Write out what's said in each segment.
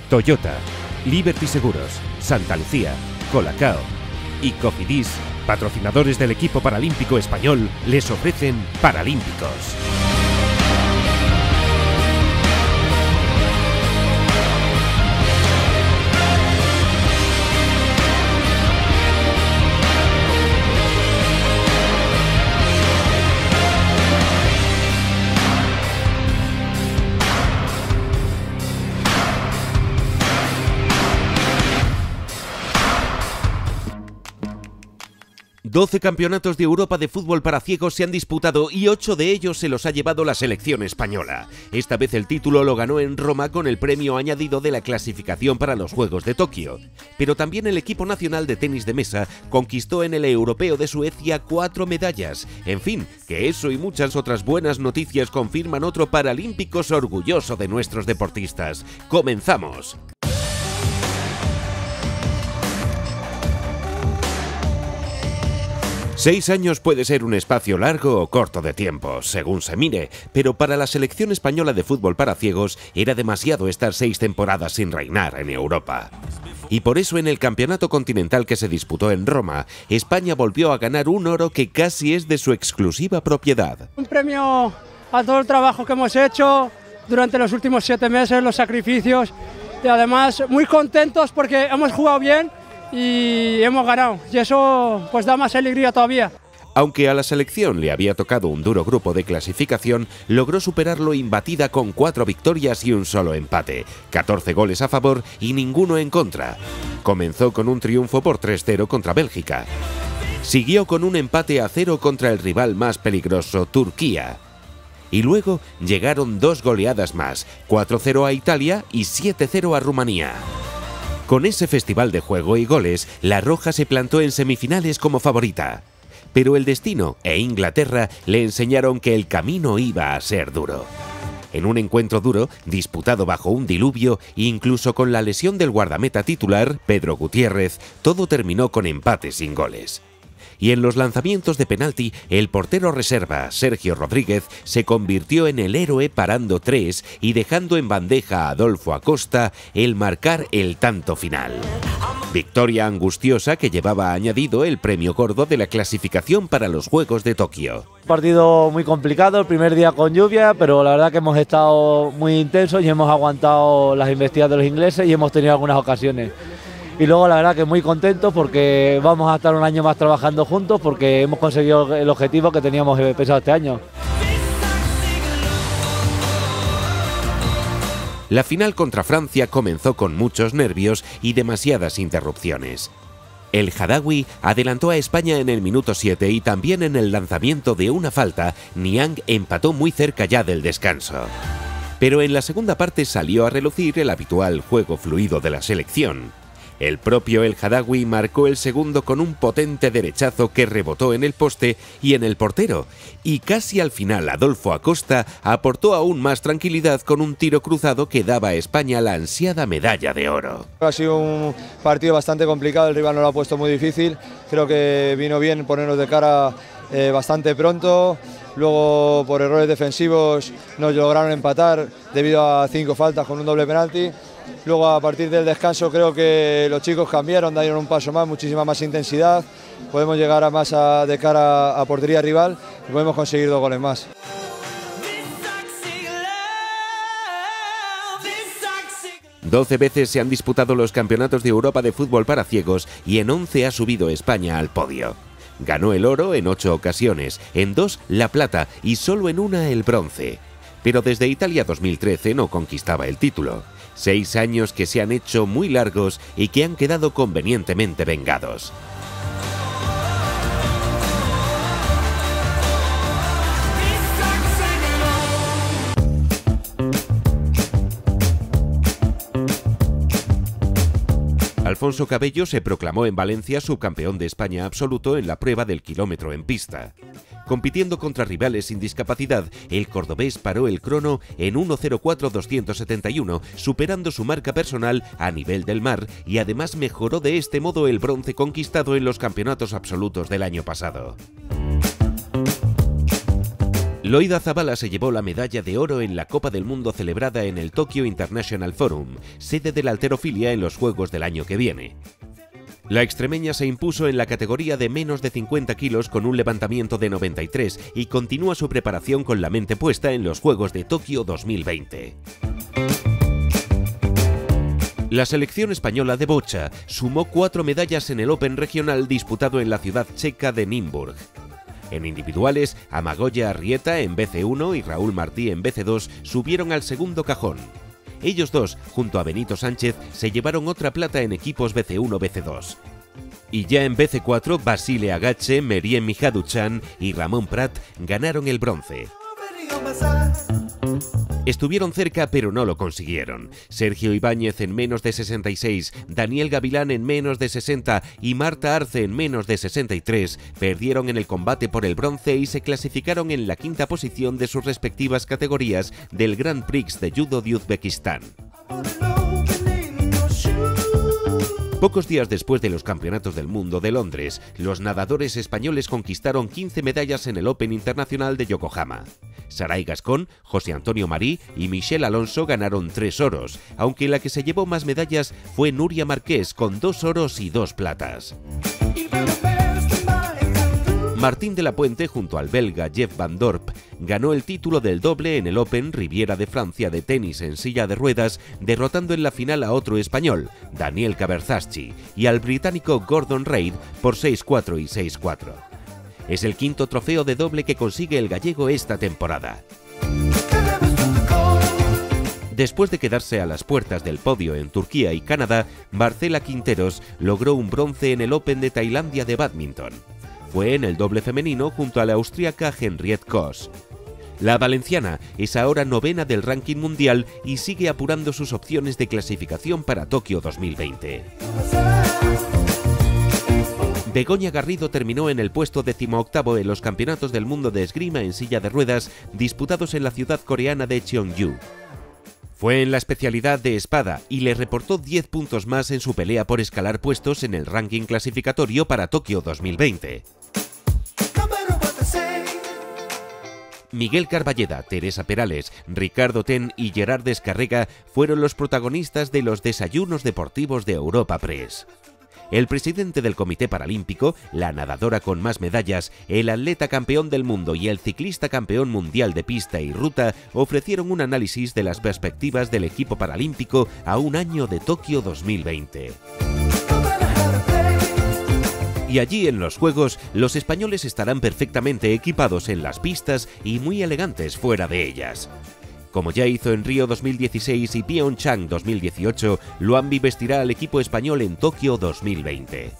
Toyota, Liberty Seguros, Santa Lucía, Colacao y Cofidis, patrocinadores del equipo paralímpico español, les ofrecen Paralímpicos. $12 campeonatos de Europa de fútbol para ciegos se han disputado y 8 de ellos se los ha llevado la selección española. Esta vez el título lo ganó en Roma con el premio añadido de la clasificación para los Juegos de Tokio. Pero también el equipo nacional de tenis de mesa conquistó en el Europeo de Suecia 4 medallas. En fin, que eso y muchas otras buenas noticias confirman otro Paralímpicos orgulloso de nuestros deportistas. ¡Comenzamos! 6 años puede ser un espacio largo o corto de tiempo, según se mire, pero para la selección española de fútbol para ciegos era demasiado estar 6 temporadas sin reinar en Europa. Y por eso en el campeonato continental que se disputó en Roma, España volvió a ganar un oro que casi es de su exclusiva propiedad. Un premio a todo el trabajo que hemos hecho durante los últimos 7 meses, los sacrificios, y además muy contentos porque hemos jugado bien y hemos ganado, y eso pues da más alegría todavía. Aunque a la selección le había tocado un duro grupo de clasificación, logró superarlo imbatida con 4 victorias y un solo empate, 14 goles a favor y ninguno en contra. Comenzó con un triunfo por 3-0 contra Bélgica. Siguió con un empate a 0 contra el rival más peligroso, Turquía. Y luego llegaron 2 goleadas más, 4-0 a Italia y 7-0 a Rumanía. Con ese festival de juego y goles, la Roja se plantó en semifinales como favorita. Pero el destino e Inglaterra le enseñaron que el camino iba a ser duro. En un encuentro duro, disputado bajo un diluvio, incluso con la lesión del guardameta titular, Pedro Gutiérrez, todo terminó con empate sin goles. Y en los lanzamientos de penalti, el portero reserva, Sergio Rodríguez, se convirtió en el héroe parando 3 y dejando en bandeja a Adolfo Acosta el marcar el tanto final. Victoria angustiosa que llevaba añadido el premio gordo de la clasificación para los Juegos de Tokio. Partido muy complicado, el primer día con lluvia, pero la verdad que hemos estado muy intensos y hemos aguantado las embestidas de los ingleses y hemos tenido algunas ocasiones. Y luego la verdad que muy contentos porque vamos a estar un año más trabajando juntos porque hemos conseguido el objetivo que teníamos pensado este año. La final contra Francia comenzó con muchos nervios y demasiadas interrupciones. El Hadaoui adelantó a España en el minuto 7 y también en el lanzamiento de una falta, Niang empató muy cerca ya del descanso. Pero en la segunda parte salió a relucir el habitual juego fluido de la selección. El propio El Hadaoui marcó el segundo con un potente derechazo que rebotó en el poste y en el portero. Y casi al final Adolfo Acosta aportó aún más tranquilidad con un tiro cruzado que daba a España la ansiada medalla de oro. Ha sido un partido bastante complicado, el rival nos lo ha puesto muy difícil. Creo que vino bien ponernos de cara bastante pronto. Luego por errores defensivos nos lograron empatar debido a 5 faltas con un doble penalti. Luego a partir del descanso creo que los chicos cambiaron, dieron un paso más, muchísima más intensidad, podemos llegar a más de cara a portería rival y podemos conseguir 2 goles más. Doce veces se han disputado los campeonatos de Europa de fútbol para ciegos y en 11 ha subido España al podio. Ganó el oro en 8 ocasiones, en 2 la plata y solo en 1 el bronce. Pero desde Italia 2013 no conquistaba el título. 6 años que se han hecho muy largos y que han quedado convenientemente vengados. Alfonso Cabello se proclamó en Valencia subcampeón de España absoluto en la prueba del kilómetro en pista. Compitiendo contra rivales sin discapacidad, el cordobés paró el crono en 1:04.271, superando su marca personal a nivel del mar y además mejoró de este modo el bronce conquistado en los campeonatos absolutos del año pasado. Loida Zabala se llevó la medalla de oro en la Copa del Mundo celebrada en el Tokyo International Forum, sede de la halterofilia en los Juegos del año que viene. La extremeña se impuso en la categoría de menos de 50 kilos con un levantamiento de 93 y continúa su preparación con la mente puesta en los Juegos de Tokio 2020. La selección española de bocha sumó 4 medallas en el Open regional disputado en la ciudad checa de Nymburk. En individuales, Amagoya Arrieta en BC1 y Raúl Martí en BC2 subieron al segundo cajón. Ellos dos, junto a Benito Sánchez, se llevaron otra plata en equipos BC1-BC2. Y ya en BC4, Basile Agache, Meriem Mijaduchan y Ramón Prat ganaron el bronce. Estuvieron cerca pero no lo consiguieron. Sergio Ibáñez en menos de 66, Daniel Gavilán en menos de 60 y Marta Arce en menos de 63 perdieron en el combate por el bronce y se clasificaron en la quinta posición de sus respectivas categorías del Grand Prix de Judo de Uzbekistán. Pocos días después de los Campeonatos del Mundo de Londres, los nadadores españoles conquistaron 15 medallas en el Open Internacional de Yokohama. Saray Gascón, José Antonio Marí y Michelle Alonso ganaron 3 oros, aunque la que se llevó más medallas fue Nuria Marqués con 2 oros y 2 platas. Martín de la Puente, junto al belga Jeff Van Dorp, ganó el título del doble en el Open Riviera de Francia de tenis en silla de ruedas, derrotando en la final a otro español, Daniel Caberzaschi, y al británico Gordon Reid por 6-4 y 6-4. Es el quinto trofeo de doble que consigue el gallego esta temporada. Después de quedarse a las puertas del podio en Turquía y Canadá, Marcela Quinteros logró un bronce en el Open de Tailandia de bádminton. Fue en el doble femenino junto a la austríaca Henriette Kos. La valenciana es ahora 9ª del ranking mundial y sigue apurando sus opciones de clasificación para Tokio 2020. Begoña Garrido terminó en el puesto 18º en los Campeonatos del Mundo de Esgrima en silla de ruedas disputados en la ciudad coreana de Cheongju. Fue en la especialidad de espada y le reportó 10 puntos más en su pelea por escalar puestos en el ranking clasificatorio para Tokio 2020. Miguel Carballeda, Teresa Perales, Ricardo Ten y Gerard Descarrega fueron los protagonistas de los desayunos deportivos de Europa Press. El presidente del Comité Paralímpico, la nadadora con más medallas, el atleta campeón del mundo y el ciclista campeón mundial de pista y ruta ofrecieron un análisis de las perspectivas del equipo paralímpico a un año de Tokio 2020. Y allí en los Juegos, los españoles estarán perfectamente equipados en las pistas y muy elegantes fuera de ellas. Como ya hizo en Río 2016 y Pyeongchang 2018, Luambi vestirá al equipo español en Tokio 2020.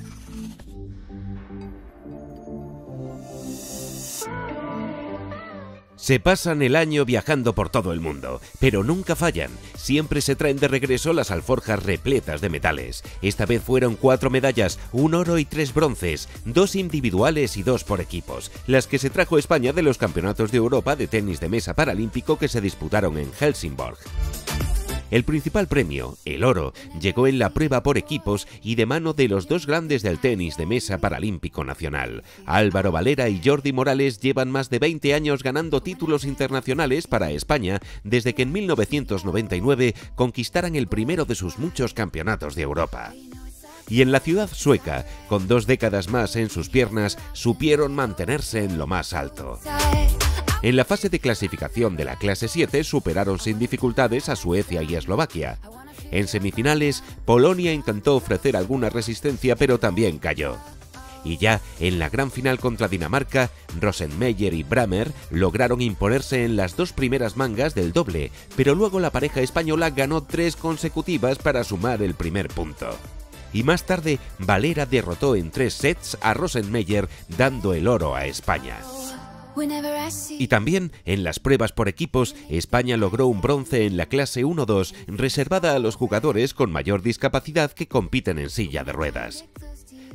Se pasan el año viajando por todo el mundo, pero nunca fallan. Siempre se traen de regreso las alforjas repletas de metales. Esta vez fueron 4 medallas, 1 oro y 3 bronces, 2 individuales y 2 por equipos, las que se trajo España de los Campeonatos de Europa de tenis de mesa paralímpico que se disputaron en Helsingborg. El principal premio, el oro, llegó en la prueba por equipos y de mano de los dos grandes del tenis de mesa paralímpico nacional. Álvaro Valera y Jordi Morales llevan más de 20 años ganando títulos internacionales para España desde que en 1999 conquistaran el primero de sus muchos campeonatos de Europa. Y en la ciudad sueca, con 2 décadas más en sus piernas, supieron mantenerse en lo más alto. En la fase de clasificación de la clase 7 superaron sin dificultades a Suecia y Eslovaquia. En semifinales, Polonia intentó ofrecer alguna resistencia pero también cayó. Y ya en la gran final contra Dinamarca, Rosenmeyer y Bramer lograron imponerse en las 2 primeras mangas del doble, pero luego la pareja española ganó 3 consecutivas para sumar el primer punto. Y más tarde, Valera derrotó en 3 sets a Rosenmeyer, dando el oro a España. Y también en las pruebas por equipos, España logró un bronce en la clase 1-2, reservada a los jugadores con mayor discapacidad que compiten en silla de ruedas.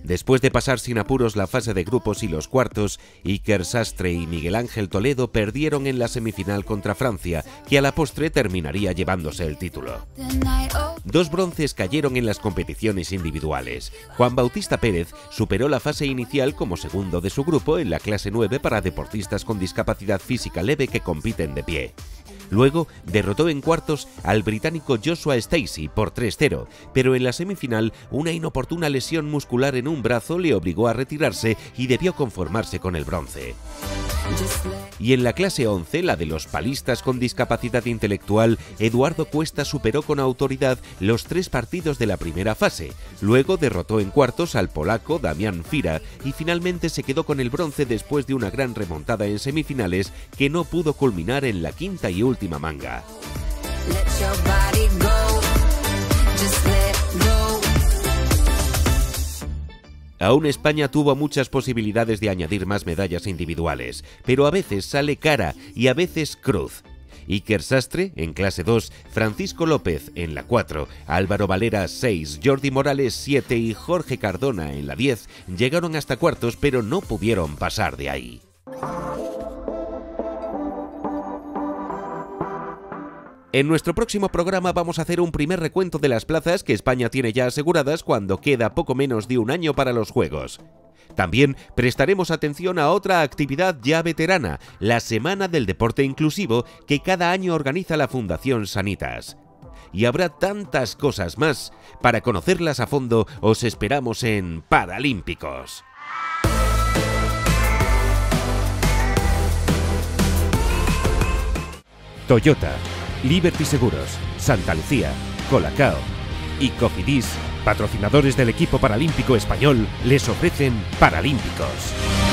Después de pasar sin apuros la fase de grupos y los cuartos, Iker Sastre y Miguel Ángel Toledo perdieron en la semifinal contra Francia, que a la postre terminaría llevándose el título. 2 bronces cayeron en las competiciones individuales. Juan Bautista Pérez superó la fase inicial como segundo de su grupo en la clase 9 para deportistas con discapacidad física leve que compiten de pie. Luego derrotó en cuartos al británico Joshua Stacey por 3-0, pero en la semifinal una inoportuna lesión muscular en un brazo le obligó a retirarse y debió conformarse con el bronce. Y en la clase 11, la de los palistas con discapacidad intelectual, Eduardo Cuesta superó con autoridad los 3 partidos de la primera fase. Luego derrotó en cuartos al polaco Damian Fira y finalmente se quedó con el bronce después de una gran remontada en semifinales que no pudo culminar en la quinta y última manga. Aún España tuvo muchas posibilidades de añadir más medallas individuales, pero a veces sale cara y a veces cruz. Iker Sastre en clase 2, Francisco López en la 4, Álvaro Valera 6, Jordi Morales 7 y Jorge Cardona en la 10 llegaron hasta cuartos pero no pudieron pasar de ahí. En nuestro próximo programa vamos a hacer un primer recuento de las plazas que España tiene ya aseguradas cuando queda poco menos de un año para los Juegos. También prestaremos atención a otra actividad ya veterana, la Semana del Deporte Inclusivo que cada año organiza la Fundación Sanitas. Y habrá tantas cosas más. Para conocerlas a fondo os esperamos en Paralímpicos. Toyota, Liberty Seguros, Santa Lucía, Colacao y Cofidis, patrocinadores del equipo paralímpico español, les ofrecen Paralímpicos.